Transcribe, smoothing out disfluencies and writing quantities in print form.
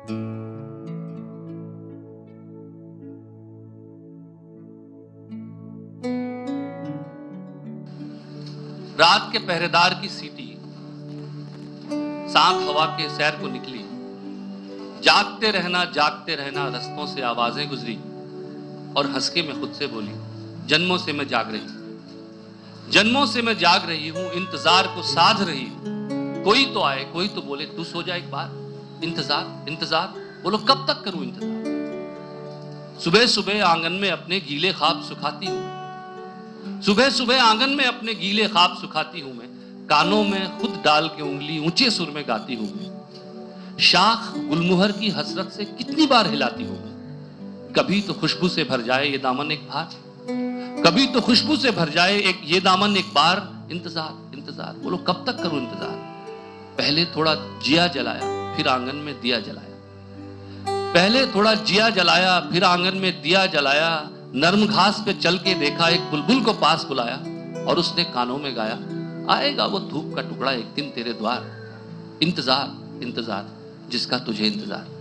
रात के पहरेदार की सीटी सांख हवा के सैर को निकली। जागते रहना रस्तों से आवाजें गुजरी और हंस के मैं खुद से बोली, जन्मों से मैं जाग रही हूं, इंतजार को साध रही हूं। कोई तो आए, कोई तो बोले तू सो जा एक बार। इंतजार बोलो कब तक करूं इंतजार। सुबह सुबह आंगन में अपने गीले ख्वाब सुखाती हूं मैं। कानों में खुद डाल के उंगली ऊंचे सुर में गाती हूं मैं। शाख गुलमुहर की हसरत से कितनी बार हिलाती हूं मैं। कभी तो खुशबू से भर जाए ये दामन एक बार। इंतजार बोलो कब तक करूं इंतजार। पहले थोड़ा जिया जलाया फिर आंगन में दिया जलाया। नर्म घास पे चल के देखा, एक बुलबुल को पास बुलाया और उसने कानों में गाया, आएगा वो धूप का टुकड़ा एक दिन तेरे द्वार। इंतजार जिसका तुझे इंतजार।